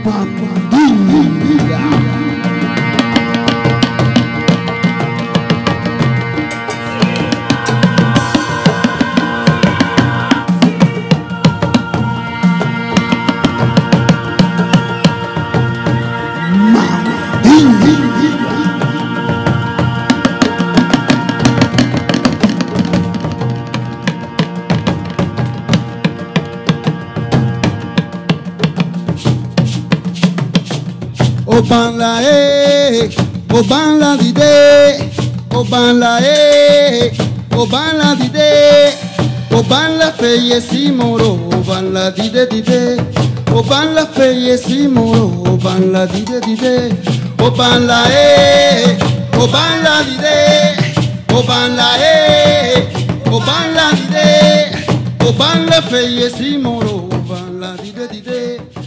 Obanla dide, obanla obanla dide, obanla feye simoro, obanla dide, obanla feye simoro, obanla dide, obanla dide, obanla obanla dide, obanla feye simoro, obanla dide.